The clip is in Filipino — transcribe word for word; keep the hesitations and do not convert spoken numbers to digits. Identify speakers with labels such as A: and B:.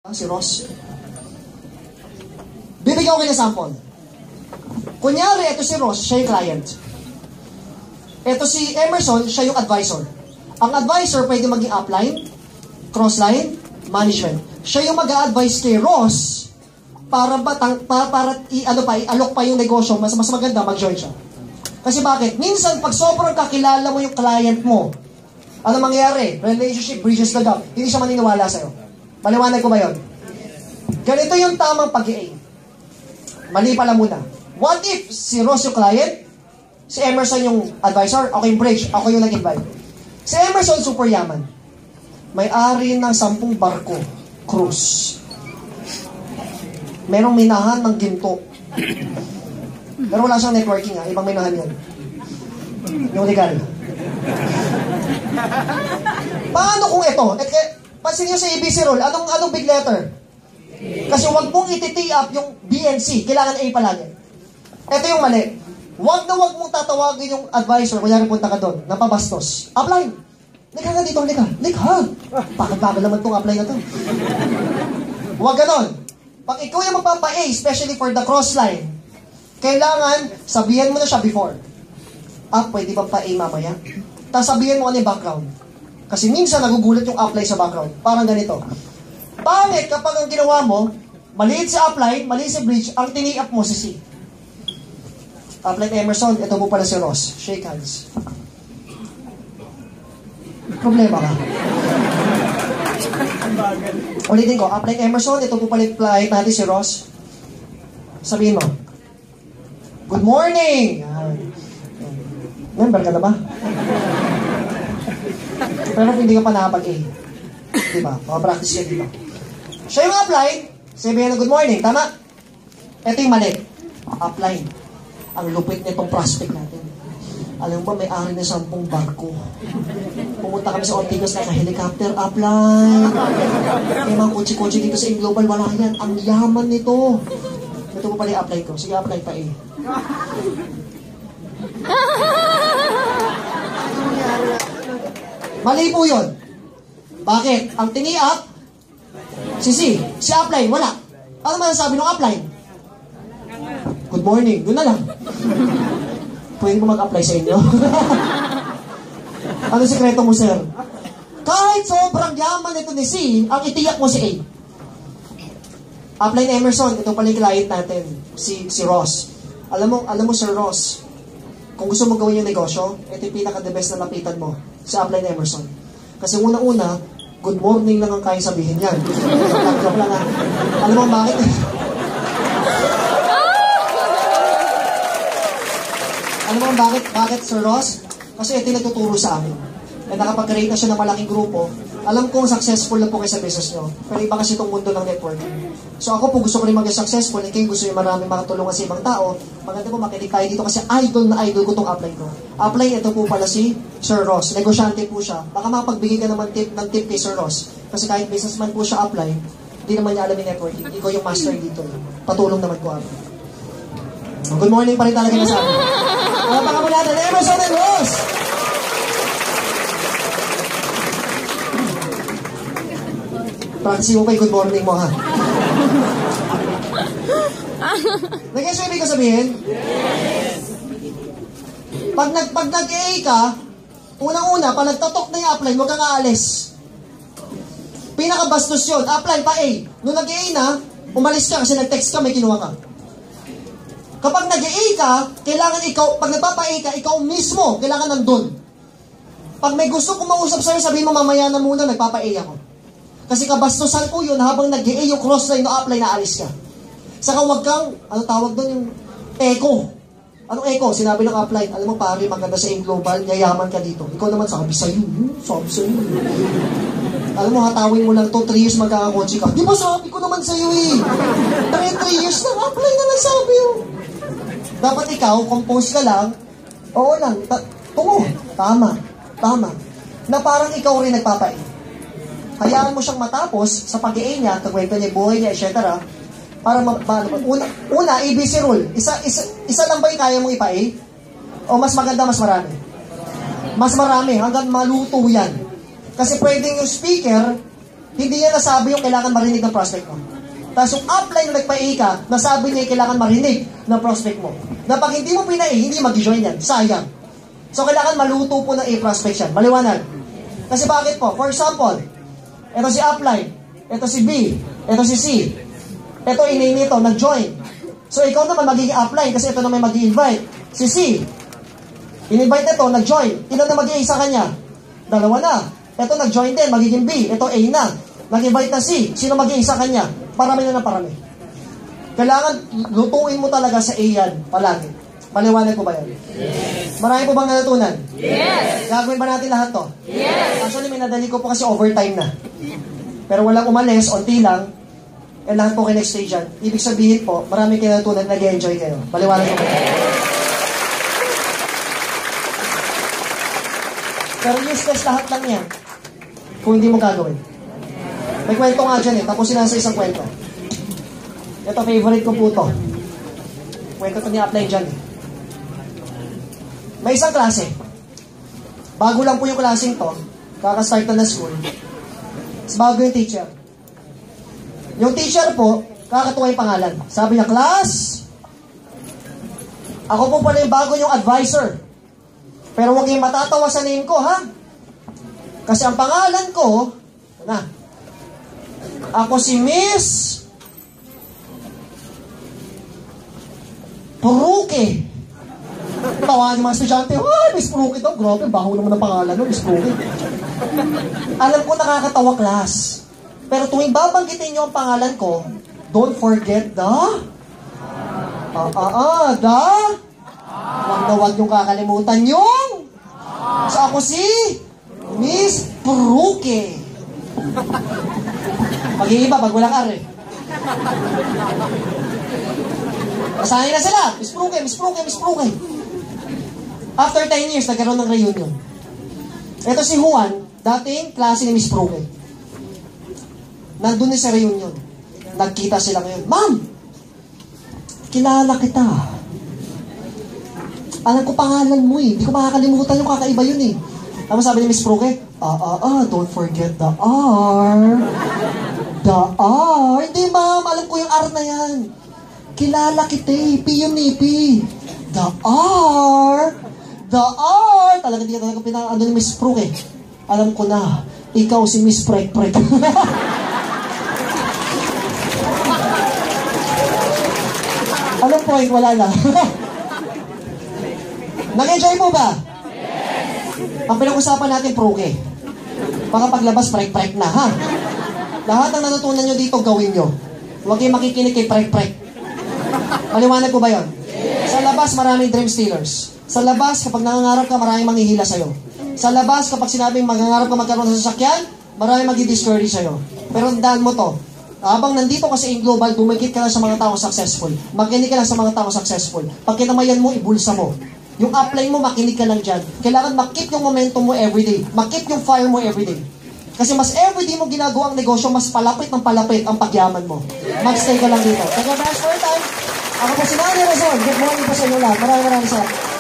A: Si Ross. Bibigyan ko kayo ng sample. Kunyari, ito si Ross, siya yung client. Ito si Emerson, siya yung advisor. Ang advisor pwede maging upline, crossline, management. Siya yung mag-a-advise kay Ross para batang, para, para i, ano pa, i-alok pa yung negosyo, mas, mas maganda mag-join siya. Kasi bakit? Minsan, pag sobrang kakilala mo yung client mo, ano mangyayari? Relationship bridges the gap. Hindi siya maniniwala sa'yo. Maliwanag ko ba yun? Ganito yung tamang pag-i-aim. Mali pala muna. What if si Ross yung client, si Emerson yung advisor, ako yung bridge, ako yung nag-invite. Si Emerson, super yaman. May-ari ng sampung barko, cruise. Merong minahan ng ginto. Pero wala siyang networking ha, ibang minahan yan. Yung legal. Paano kung ito? Et, pansin nyo sa A B C rule, anong, anong big letter? Kasi wag mong ititi up yung B and C, kailangan A palagi. Ito yung mali. Wag na wag mong tatawagin yung advisor, kunyari punta ka doon, napabastos. Upline. Lika nga dito, lika. Lika. Bakit-bakit naman itong upline na to? Wag ganon. Pag ikaw yung magpapa-A, especially for the cross-line, kailangan sabihan mo na siya before. Ah, pwede bang pa-A mamaya? Tapos sabihan mo ano yung background. Kasi minsan nagugulat yung upline sa background. Parang ganito. Pangit kapag ang ginawa mo, maliit si upline, maliit si bridge, ang tini-up mo si C. Upline Emerson, ito po pala si Ross. Shake hands. Problema ka. Ulitin ko, upline Emerson, ito po pala yung client natin si Ross. Sabihin mo, good morning! Member ka na ba? Pero hindi ka pa nakapag-A. Diba? Makapractice ka dito. Siya yung upline, sabihin na good morning, tama? Ito yung mali. Upline. Ang lupit nitong prospect natin. Alam mo ba, may-ari na sampung barko. Pumunta kami sa Ortigas na helicopter, upline. May mga kutsi-kutsi dito sa Global, wala yan. Ang yaman nito. Ito po pala yung upline ko. Sige, upline pa A. Mali po yun. Bakit? Ang tini-up, si C. Si upline, wala. Ano man sabi ng upline? Good morning. Doon na lang. Pwede ko mag-apply sa inyo? Ano sikreto mo, sir? Kahit sobrang yaman ito ni C, ang itiyak mo si A. Upline Emerson, ito pala yung client natin, si, si Ross. Alam mo, alam mo, Sir Ross, kung gusto mo gawin yung negosyo, ito yung pinaka-the best na lapitan mo, si Upline Emerson. Kasi una-una, good morning lang ang kaya sabihin yan. Joke lang ha. Alam mo bakit? Alam mo bakit? Bakit, Sir Ross? Kasi ito yung nagtuturo sa amin. At nakapag-create na siya ng malaking grupo, alam kong successful na po kayo sa business nyo. Pero iba kasi itong mundo ng networking. So ako po gusto ko rin maging successful, and kayo gusto yung maraming makatulungan sa ibang tao. Maganda po makinig tayo dito kasi idol na idol ko itong upline ko. Upline, ito po pala si Sir Ross. Negosyante po siya. Baka makapagbigay ka naman tip, ng tip kay Sir Ross. Kasi kahit businessman po siya upline, hindi naman niya alam yung networking. Ikaw yung master dito. Patulong naman ko ako. Good morning pa rin talaga na sa amin. Mga mo natin, Emerson and Ross! Practice mo pa yung good morning mo, ha? Nag-guess mo ibig ko sabihin? Yes! Pag, nag, pag nag-A ka, unang-una, pag nagtatok na yung upline, huwag kang aalis. Pinakabastos yun. Upline pa A. Nung nag-A na, umalis ka kasi nag-text ka, may kinuha ka. Kapag nag-A ka, kailangan ikaw, pag nagpapa-A ka, ikaw mismo, kailangan nandun. Pag may gusto kong mausap sa'yo, sabihin mo mamaya na muna, nagpapa-A ako. Kasi kabastusan po yun, habang nag-A yung cross-line o upline, naalis ka. Saka wag kang, ano tawag doon, yung echo. Anong echo? Sinabi ng upline, alam mo pare, maganda sa in-global, yayaman ka dito. Ikaw naman, sabi sa'yo, hmm, sabi sa'yo. Alam mo, hatawin mo lang to, three years magkakakotse ka. Di ba sabi ko naman sa'yo eh? three years na, upline na lang sabi oh. Dapat ikaw, compose ka lang, oo lang, ta- tungo, tama, tama. Na parang ikaw rin nagpapa-A. Hayaan mo siyang matapos sa pag-A niya, kagwento niya, buhay niya, et cetera. Para ma- ma- una, una, A B C rule. Isa, isa, isa lang ba yung kaya mong ipa-A? O mas maganda, mas marami? Mas marami, hanggang maluto yan. Kasi pwedeng yung speaker, Hindi niya nasabi yung kailangan marinig ng prospect mo. Tapos yung upline na nagpa-A ka, nasabi niya yung kailangan marinig ng prospect mo. Na pag hindi mo pina-A, hindi mag-join yan. Sayang. So kailangan maluto po ng A prospect yan. Maliwanag. Kasi bakit po? For example, ito si upline, ito si B, ito si C, ito inay nito, nag-join. So ikaw naman magiging upline kasi ito na may mag-i-invite. Si C, in-invite ito, nag-join. Ilan na mag-i-A sa kanya? Dalawa na. Ito nag-join din, magiging B. Ito A na. Nag-invite na C. Sino mag-i-A sa kanya? Parami na ng parami. Kailangan lutuin mo talaga sa A yan palagi. Maliwanag ko ba yan? Yes. Marami po bang natutunan? Yes. Gagawin ba natin lahat to? Yes. Actually, may nadali ko po kasi overtime na. Pero walang umalis, onti lang. Eh, lahat po kayo next stage yan. Ibig sabihin po, marami kayo natutunan, nag-enjoy kayo. Maliwanag ko ba yan? Pero useless lahat lang yan kung hindi mo gagawin. May kwento nga dyan eh. Tapusin na sa isang kwento. Ito, favorite ko po ito. Kwento ito ni-apply dyan eh. May isang klase. Bago lang po yung klaseng to. Kaka-start na na school. Mas bago yung teacher. Yung teacher po, kakatuwa yung pangalan. Sabi niya, class, ako po pala yung bago yung advisor. Pero huwag yung matatawa sa name ko, ha? Kasi ang pangalan ko, na, ako si Miss Puruke. Tawa ng mga estudyante, ay, Miss Puruke daw. Grabe, baho naman ang pangalan no, Miss Puruke. Alam ko nakakatawa, class. Pero tuwing babanggitin niyo ang pangalan ko, don't forget the ah, ah, ah, the Huwag na huwag niyong kakalimutan yung so ako si Miss Puruke. Mag-iiba pag walang R eh. Masanay na sila. Miss Puruke, Miss Puruke, Miss Puruke. After ten years, nagkaroon ng reunion. Ito si Juan, dating klase ni Miss Puruke. Nandun din sa reunion. Nagkita sila ngayon. Ma'am! Kilala kita. Alam ko pangalan mo eh. Hindi ko makakalimutan yung kakaiba yun eh. Tapos sabi ni Miss Puruke, ah, ah, ah, don't forget the R. The R. Hindi ma'am, alam ko yung R na yan. Kilala kita eh. P yun eh, P. The R. The R. Talaga di ka talaga pinaka, ano ni Miss Puruke. Alam ko na, ikaw si Miss Prek Prek. Alam po, wala na. Nag-enjoy mo ba? Yes! Ang pinag-usapan natin, Puruke. Baka paglabas, prek-prek na, ha? Lahat ng natutunan nyo dito, gawin nyo. Huwag kayong makikinig kay prek-prek. Maliwanag ko ba yun? Yes! Sa labas, maraming dream stealers. Sa labas, kapag nangangarap ka, maraming manghihila sa'yo. Sa labas, kapag sinabing mangangarap ka magkaroon ng sasakyan, maraming mag-discourage sa'yo. Pero tandaan mo to, habang nandito kasi in global, dumikit ka lang sa mga taong successful. Makinig ka lang sa mga taong successful. Pag kinamayan mo, ibulsa mo. Yung upline mo, makinig ka lang dyan. Kailangan makip yung momentum mo everyday. Makip yung fire mo everyday. Kasi mas everyday mo ginagawa ang negosyo, mas palapit ng palapit ang pagyaman mo. Mag-stay ka lang dito. Thank you very much for your time. Ako po si Manny Razon. Good morning po sa inyo lahat. Maraming maraming salamat.